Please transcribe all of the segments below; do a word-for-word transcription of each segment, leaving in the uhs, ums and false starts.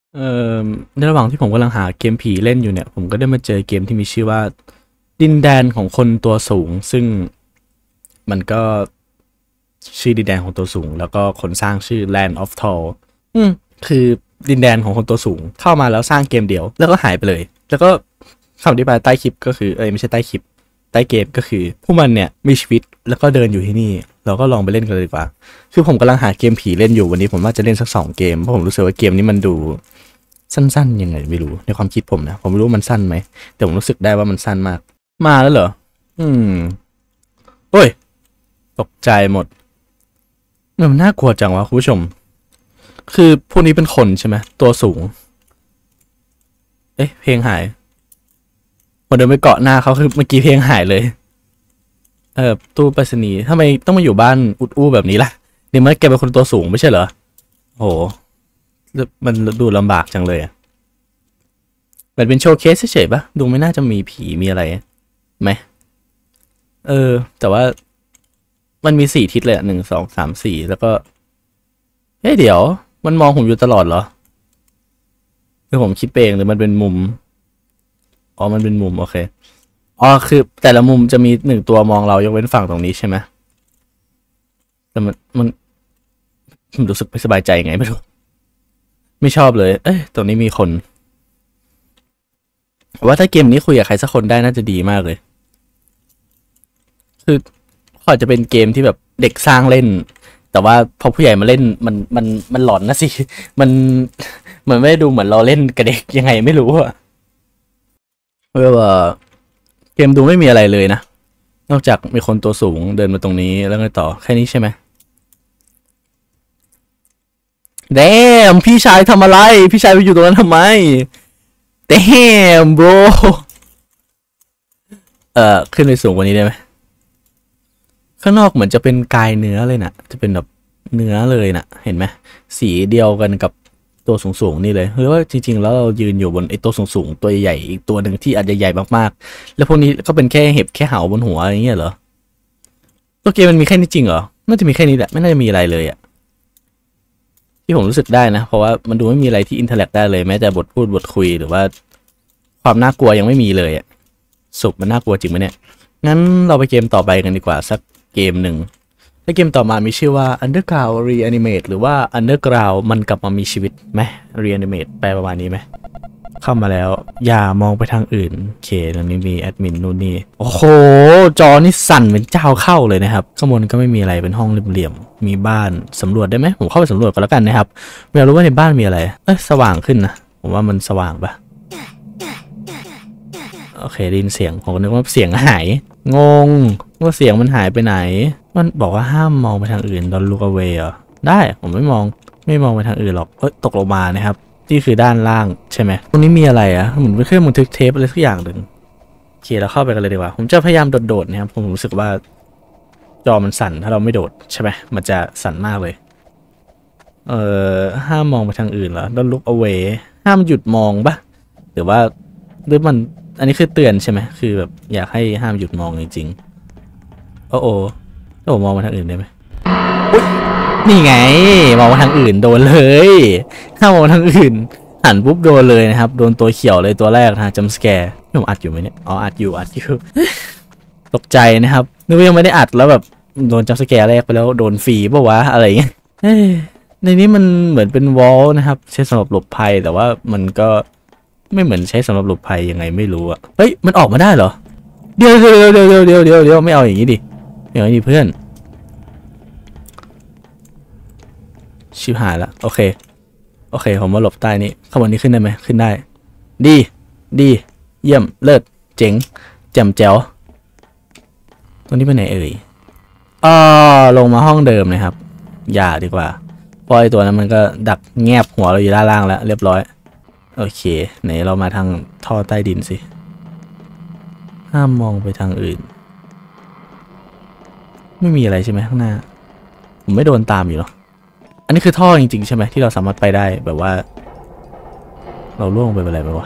เอ่อในระหว่างที่ผมกำลังหาเกมผีเล่นอยู่เนี่ยผมก็ได้มาเจอเกมที่มีชื่อว่าดินแดนของคนตัวสูงซึ่งมันก็ชื่อดินแดนของตัวสูงแล้วก็คนสร้างชื่อ Land of Tall อืมคือดินแดนของคนตัวสูงเข้ามาแล้วสร้างเกมเดียวแล้วก็หายไปเลยแล้วก็คำอธิบายใต้คลิปก็คือเอ้ยไม่ใช่ใต้คลิปใต้เกมก็คือพวกมันเนี่ยมีชีวิตแล้วก็เดินอยู่ที่นี่เราก็ลองไปเล่นกันเลยดีกว่าคือผมกำลังหาเกมผีเล่นอยู่วันนี้ผมว่าจะเล่นสักสองเกมเพราะผมรู้สึกว่าเกมนี้มันดูสั้นๆยังไงไม่รู้ในความคิดผมนะผมไม่รู้มันสั้นไหมแต่ผมรู้สึกได้ว่ามันสั้นมากมาแล้วเหรออืมโอ้ยตกใจหมดมันน่ากลัวจังวะคุณผู้ชมคือพวกนี้เป็นคนใช่ไหมตัวสูงเอ๊ะเพลงหายพอเดินไปเกาะหน้าเขาคือเมื่อกี้เพลงหายเลยเออตู้ไปรษณีย์ทำไมต้องมาอยู่บ้านอุดอู้แบบนี้ล่ะนี่มันแกเป็นคนตัวสูงไม่ใช่เหรอโหมันดูลำบากจังเลยอะมันเป็นโชว์เคสเฉยๆปะดูไม่น่าจะมีผีมีอะไรไหมเออแต่ว่ามันมีสี่ทิศเลยอะหนึ่งสองสามสี่แล้วก็เฮ้ยเดี๋ยวมันมองผมอยู่ตลอดเหรอหรือผมคิดเองหรือมันเป็นมุมอ๋อมันเป็นมุมโอเคอ๋อคือแต่ละมุมจะมีหนึ่งตัวมองเรายกเว้นฝั่งตรงนี้ใช่ไหมแต่มันมันผมรู้สึกไม่สบายใจไงไม่รู้ไม่ชอบเลยเอ้ยตรงนี้มีคนว่าถ้าเกมนี้คุยกับใครสักคนได้น่าจะดีมากเลยคืออาจจะเป็นเกมที่แบบเด็กสร้างเล่นแต่ว่าพอผู้ใหญ่มาเล่นมันมันมันหลอนนะสิมันเหมือนไม่ดูเหมือนเราเล่นกับเด็กยังไงไม่รู้อะเพราะว่าเกมดูไม่มีอะไรเลยนะนอกจากมีคนตัวสูงเดินมาตรงนี้แล้วไงต่อแค่นี้ใช่ไหมแดมพี่ชายทำอะไรพี่ชายไปอยู่ตรงนั้นทำไมแดมโบรเอ่อขึ้นไปสูงกว่านี้ได้ไหมข้างนอกเหมือนจะเป็นกายเนื้อเลยนะจะเป็นแบบเนื้อเลยนะเห็นไหมสีเดียวกันกับตัวสูงๆนี่เลยหรือว่าจริงๆแล้วเรายืนอยู่บนไอ้ตัวสูงๆตัวใหญ่อีกตัวหนึ่งที่อาจจะใหญ่มากๆแล้วพวกนี้ก็เป็นแค่เห็บแค่เหาบนหัวอย่างเงี้ยเหรอตัวเกมมันมีแค่นี้จริงเหรอน่าจะมีแค่นี้แหละไม่น่าจะมีอะไรเลยอะที่ผมรู้สึกได้นะเพราะว่ามันดูไม่มีอะไรที่อินเทอร์แลกได้เลยแม้แต่บทพูดบทคุยหรือว่าความน่ากลัวยังไม่มีเลยอะสุกมันน่ากลัวจริงไหมเนี่ยงั้นเราไปเกมต่อไปกันดีกว่าสักเกมหนึ่งและเกมต่อมามีชื่อว่า Underground Reanimate หรือว่า Underground มันกลับมามีชีวิตไหม Reanimate แปลประมาณนี้ไหมเข้ามาแล้วอย่ามองไปทางอื่นโอเคตรงนี้มีแอดมินนู่นนี่โอ้โหจอนี่สั่นเป็นเจ้าเข้าเลยนะครับข้างบนก็ไม่มีอะไรเป็นห้องเหลี่ยมๆมีบ้านสำรวจได้ไหมผมเข้าไปสำรวจกันแล้วกันนะครับอยากรู้ว่าในบ้านมีอะไรเอ้ยสว่างขึ้นนะผมว่ามันสว่างปะโอเคได้ยินเสียงผมก็นึกว่าเสียงหายงงว่าเสียงมันหายไปไหนมันบอกว่าห้ามมองไปทางอื่น Don't look away เหรอได้ผมไม่มองไม่มองไปทางอื่นหรอกเอ้ยตกลงมานะครับนี่คือด้านล่างใช่ไหมตรงนี้มีอะไรอะเหมือนเป็นเครื่องบันทึกเทปอะไรสักอย่างหนึ่งโอเคเราเข้าไปกันเลยดีกว่าผมจะพยายามโดดๆนะครับผมรู้สึกว่าจอมันสั่นถ้าเราไม่โดดใช่ไหมมันจะสั่นมากเลยเอ่อห้ามมองไปทางอื่นเหรอ Don't look away ห้ามหยุดมองปะหรือว่าหรือมันอันนี้คือเตือนใช่ไหมคือแบบอยากให้ห้ามหยุดมองจริงๆโอ้โหโอ้มองไปทางอื่นได้ไหมอุ๊ยนี่ไงมองไปทางอื่นโดนเลยถ้ามองทางอื่นหันปุ๊บโดนเลยนะครับโดนตัวเขียวเลยตัวแรกนะจัมป์สแกร์ผมอัดอยู่ไหมเนี่ยอ๋ออัดอยู่อัดอยู่ตกใจนะครับนึกว่ายังไม่ได้อัดแล้วแบบโดนจัมป์สแกร์แรกไปแล้วโดนฟรีป่ะวะอะไรเงี้ยในนี้มันเหมือนเป็นวอลนะครับใช้สำหรับหลบภัยแต่ว่ามันก็ไม่เหมือนใช้สำหรับหลบภัยยังไงไม่รู้อะเฮ้ยมันออกมาได้เหรอเดี๋ยวเดี๋ยวเดี๋ยวเดี๋ยวเดี๋ยวเดี๋ยวไม่เอาอย่างนี้ดิไม่เอาอย่างนี้เพื่อนชิบหายละโอเคโอเคผมมาหลบใต้นี้ข้างบนนี้ขึ้นได้ไหมขึ้นได้ดีดีเยี่ยมเลิศเจ๋งแจ่มแจ๋วตรงนี้ไปไหนเอ่ยอ๋อลงมาห้องเดิมนะครับอย่าดีกว่าเพราะไอตัวนั้นมันก็ดักแงบหัวเราอยู่ด้านล่างแล้วเรียบร้อยโอเคไหนเรามาทางท่อใต้ดินสิห้ามมองไปทางอื่นไม่มีอะไรใช่ไหมข้างหน้าผมไม่โดนตามอยู่เนาะอันนี้คือท่อจริงๆใช่ไหมที่เราสามารถไปได้แบบว่าเราล่วงไปเป็นอะไรไปวะ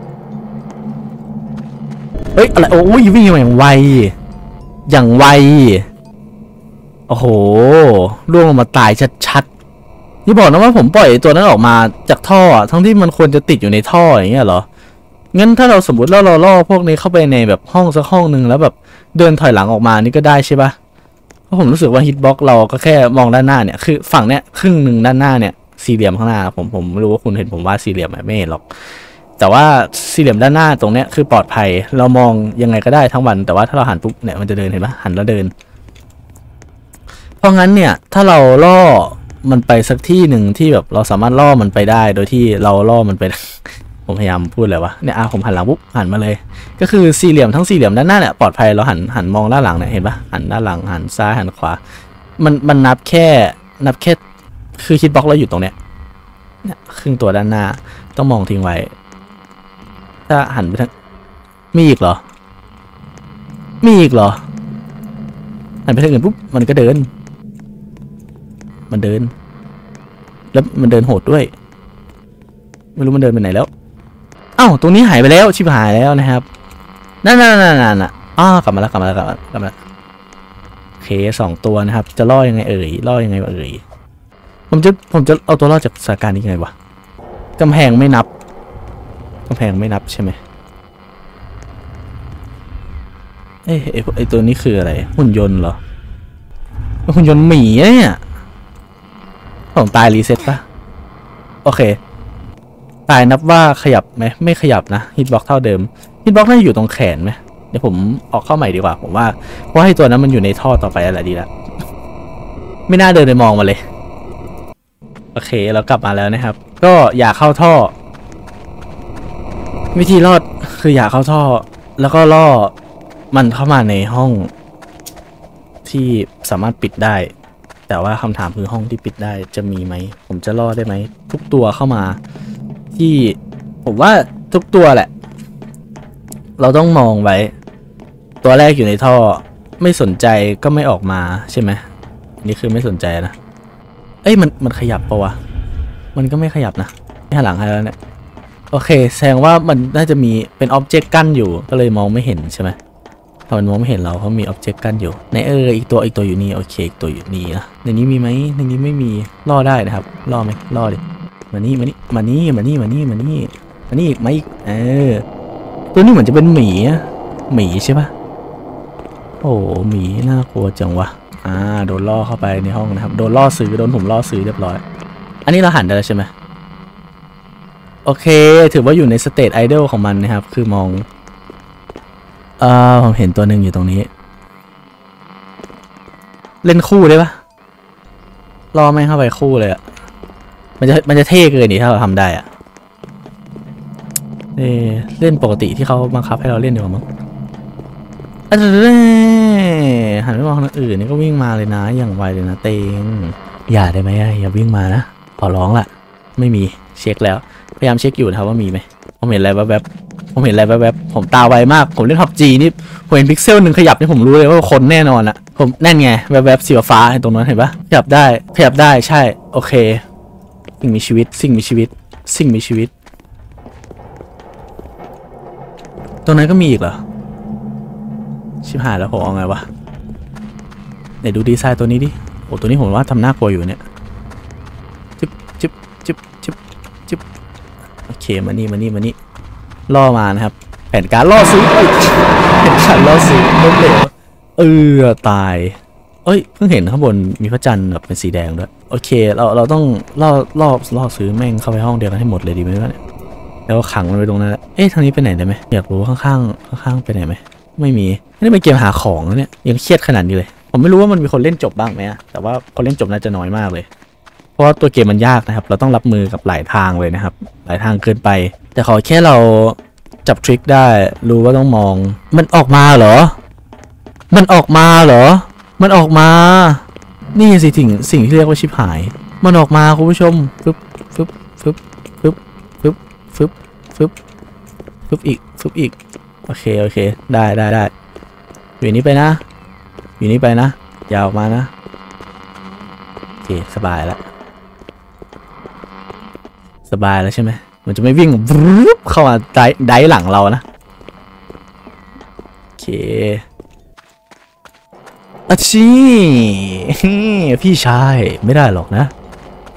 เฮ้ยอะไรโอ้ยวิ่งอย่างไวอย่างไวโอ้โหล่วงลงมาตายชัดๆนี่บอกนะว่าผมปล่อยตัวนั้นออกมาจากท่อทั้งที่มันควรจะติดอยู่ในท่ออย่างเงี้ยเหรองั้นถ้าเราสมมติเราเราล่อพวกนี้เข้าไปในแบบห้องสักห้องหนึ่งแล้วแบบเดินถอยหลังออกมานี่ก็ได้ใช่ปะเพราะผมรู้สึกว่าฮิตบ็อกเราก็แค่มองด้านหน้าเนี่ยคือฝั่งเนี้ยครึ่งหนึ่งด้านหน้าเนี่ยสี่เหลี่ยมข้างหน้าผมผมไม่รู้ว่าคุณเห็นผมวาดสี่เหลี่ยมไหมไม่เห็นหรอกแต่ว่าสี่เหลี่ยมด้านหน้าตรงเนี้ยคือปลอดภัยเรามองยังไงก็ได้ทั้งวันแต่ว่าถ้าเราหันปุ๊บเนี่ยมันจะเดินเห็นปะหันแล้วเดินเพราะงั้นเนี่ยถ้าเราล่อมันไปสักที่หนึ่งที่แบบเราสามารถล่อมันไปได้โดยที่เราล่อมันไป ผมพยายามพูดเลยวะเนี่ยอ่ะผมหันหลังปุ๊บหันมาเลยก็คือสี่เหลี่ยมทั้งสี่เหลี่ยมด้านหน้าเนี่ยปลอดภัยเราหันหันมองด้านหลังเนี่ยเห็นปะหันด้านหลังหันซ้ายหันขวามันมันนับแค่นับแค่คือคิดบล็อกเราอยู่ตรงเนี้ยเนี่ยครึ่งตัวด้านหน้าต้องมองทิ้งไว้ถ้าหันไปทางมีอีกเหรอมีอีกเหรอหันไปทางอื่นปุ๊บมันก็เดินมันเดินแล้วมันเดินโหดด้วยไม่รู้มันเดินไปไหนแล้วอ้าวตรงนี้หายไปแล้วชิบหายแล้วนะครับนั่นนั่นนั่นนั่นอ่ะอ้ากลับมาแล้วกลับมาแล้วกลับมากลับมาโอเคสองตัวนะครับจะล่อยังไงเอ่ยล่อยังไงเอ่ยผมจะผมจะเอาตัวรอดจากสถานการณ์นี้ยังไงวะกำแพงไม่นับกำแพงไม่นับใช่ไหมเอ้ไอไอตัวนี้คืออะไรหุ่นยนต์เหรอหุ่นยนต์หมีเนี่ยผมตายรีเซ็ตปะโอเคตายนับว่าขยับไหมไม่ขยับนะฮิตบล็อกเท่าเดิมฮิตบล็อกน่าจะอยู่ตรงแขนไหมเดี๋ยวผมออกเข้าใหม่ดีกว่าผมว่าเพราะให้ตัวนั้นมันอยู่ในท่อต่อไปอะไรดีละไม่น่าเดินไปมองมาเลยโอเคเรากลับมาแล้วนะครับก็อย่าเข้าท่อวิธีรอดคืออย่าเข้าท่อแล้วก็ล่อมันเข้ามาในห้องที่สามารถปิดได้แต่ว่าคำถามคือห้องที่ปิดได้จะมีไหมผมจะล่อได้ไหมทุกตัวเข้ามาที่ผมว่าทุกตัวแหละเราต้องมองไว้ตัวแรกอยู่ในท่อไม่สนใจก็ไม่ออกมาใช่ไหมนี่คือไม่สนใจนะเอ้ยมันมันขยับปะวะมันก็ไม่ขยับนะหันหลังให้แล้วเนี่ยโอเคแสดงว่ามันน่าจะมีเป็นอ็อบเจกต์กั้นอยู่ก็เลยมองไม่เห็นใช่ไหมพอมันมองไม่เห็นเราเพราะมีอ็อบเจกต์กั้นอยู่ในเอออีกตัวอีกตัวอยู่นี่โอเคอีกตัวอยู่นี่นะในนี้มีไหมในนี้ไม่มีล่อได้นะครับล่อไหมล่อดิมานี่มานี่มานี่มานี่มานี่มานี่มานี่อีกไหมเออตัวนี้เหมือนจะเป็นหมีหมีใช่ปะโอ้หมีน่ากลัวจังวะอ่าโดนล่อเข้าไปในห้องนะครับโดนล่อซื้อโดนผมล่อซื้อเรียบร้อยอันนี้เราหันได้แล้วใช่ไหมโอเคถือว่าอยู่ในสเตจไอดอลของมันนะครับคือมองเออผมเห็นตัวหนึ่งอยู่ตรงนี้เล่นคู่ได้ปะล่อไม่เข้าไปคู่เลยอะมันจะมันจะเท่เกินนี่ถ้าเราทำได้อะเอเล่นปกติที่เขาบังคับให้เราเล่นดีกว่ามั้งอันนี้หันไปมองทางอื่นนี่ก็วิ่งมาเลยนะอย่างไวเลยนะเตงอย่าได้ไหมอย่าวิ่งมานะขอร้องละไม่มีเช็คแล้วพยายามเช็คอยู่นะครับว่ามีไหมผมเห็นอะไรแวบๆผมเห็นอะไรแวบๆผมตาไวมากผมเล่นพับจีนี่ผมเห็นพิกเซลหนึ่งขยับนี่ผมรู้เลยว่าคนแน่นอนอะผมแน่นไงแวบๆสีฟ้าตรงนั้นเห็นปะขยับได้ขยับได้ใช่โอเคสิ่งมีชีวิตสิ่งมีชีวิตสิ่งมีชีวิตตรงนั้นก็มีอีกเหรอชิบหายแล้วผมเอาไงวะไหนดูดีไซน์ตัวนี้ดิโอ้ตัวนี้ผมว่าทำหน้ากลัวอยู่เนี่ยจิบจิบจิบจิบจิบโอเคมานี่มานี่มานี่ล่อมานะครับแผนการล่อซื้อแผนการล่อซื้อล้มเหลวเออตายเอ้ยเพิ่งเห็นข้างบนมีพระจันทร์แบบเป็นสีแดงด้วยโอเคเราเราต้องล่อล่อล่อซื้อแม่งเข้าไปห้องเดียวกันให้หมดเลยดีไหมวะเนี่ยแล้วขังมันไว้ตรงนั้นเอ๊ะทางนี้ไปไหนได้ไหมอยากรู้ข้างข้างข้างไปไหนไหมไม่มีนี่เป็นเกมหาของแล้วเนี่ยยังเครียดขนาดนี้เลยผมไม่รู้ว่ามันมีคนเล่นจบบ้างไหมแต่ว่าคนเล่นจบน่าจะน้อยมากเลยเพราะว่าตัวเกมมันยากนะครับเราต้องรับมือกับหลายทางเลยนะครับหลายทางเกินไปแต่ขอแค่เราจับทริคได้รู้ว่าต้องมองมันออกมาเหรอมันออกมาเหรอมันออกมานี่สิสิ่งสิ่งที่เรียกว่าชิบหายมันออกมาคุณผู้ชมฟึบฟึบฟึบฟึบฟึบฟึบฟึบฟึบอีกฟึบอีกโอเคโอเคได้ได้ได้อยู่นี้ไปนะอยู่นี้ไปนะยาวออกมานะโอเคสบายแล้วสบายแล้วใช่ไหมมันจะไม่วิ่งเข้ามาได้ได้หลังเรานะโอเคอาชีพี่ชายไม่ได้หรอกนะ